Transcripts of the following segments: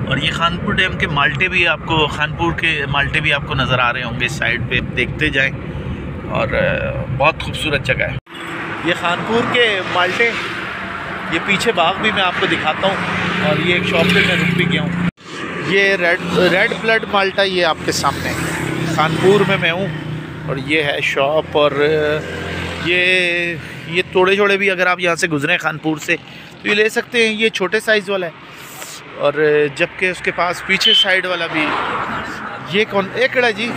और ये खानपुर डैम के माल्टे भी आपको, खानपुर के माल्टे भी आपको नज़र आ रहे होंगे इस साइड पे, देखते जाएं। और बहुत खूबसूरत जगह है ये खानपुर के माल्टे। ये पीछे बाग भी मैं आपको दिखाता हूँ, और ये एक शॉप पे मैं रुक भी गया हूँ। ये रेड ब्लड माल्टा ये आपके सामने खानपुर में मैं हूँ, और ये है शॉप। और ये थोड़े छोड़े भी अगर आप यहाँ से गुजरे खानपुर से तो ये ले सकते हैं। ये छोटे साइज़ वाला है, और जबकि उसके पास पीछे साइड वाला भी। ये कौन एकड़ा जी?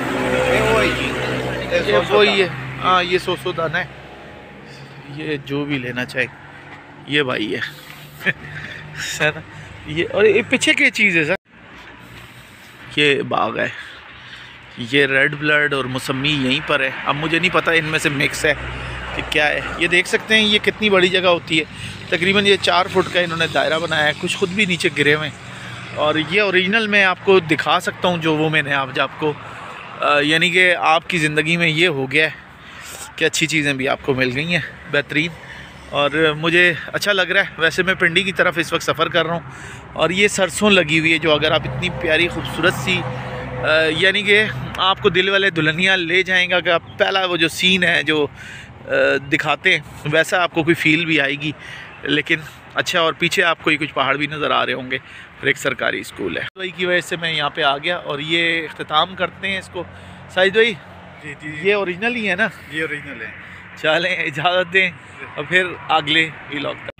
वो ही है, हाँ ये 100 दाना है। ये जो भी लेना चाहे ये भाई है सर। ये और ये पीछे की चीज़ है सर, ये बाग है। ये रेड ब्लड और मौसमी यहीं पर है। अब मुझे नहीं पता इनमें से मिक्स है कि क्या है। ये देख सकते हैं ये कितनी बड़ी जगह होती है। तकरीबन ये 4 फुट का इन्होंने दायरा बनाया है, कुछ खुद भी नीचे गिरे हुए हैं। और ये ओरिजिनल मैं आपको दिखा सकता हूँ जो वो मैंने आज आपको यानी कि आपकी ज़िंदगी में ये हो गया है कि अच्छी चीज़ें भी आपको मिल गई हैं, बेहतरीन। और मुझे अच्छा लग रहा है। वैसे मैं पिंडी की तरफ इस वक्त सफ़र कर रहा हूँ, और ये सरसों लगी हुई है जो अगर आप इतनी प्यारी खूबसूरत सी यानी कि आपको दिल वाले दुल्हनिया ले जाएगा कि आप पहला वो जो सीन है जो दिखाते हैं वैसा आपको कोई फील भी आएगी। लेकिन अच्छा, और पीछे आपको ये कुछ पहाड़ भी नज़र आ रहे होंगे। फिर एक सरकारी स्कूल है, वही की वजह से मैं यहाँ पे आ गया। और ये इख्तिताम करते हैं इसको साइद भाई। जी ये ओरिजिनल ही है ना? ये ओरिजिनल है। चलें, इजाज़त दें और फिर अगले व्लॉग तक।